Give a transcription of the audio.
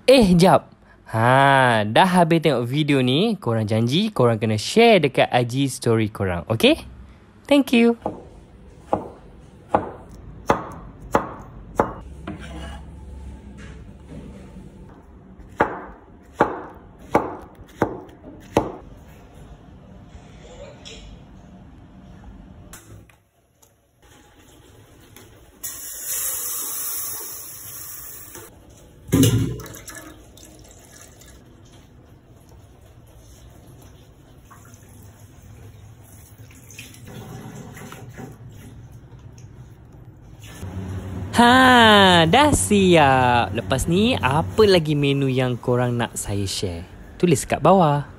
Jap. Dah habis tengok video ni, korang janji korang kena share dekat IG story korang. Okay? Thank you. Dah siap. Lepas ni, apa lagi menu yang korang nak saya share? Tulis kat bawah.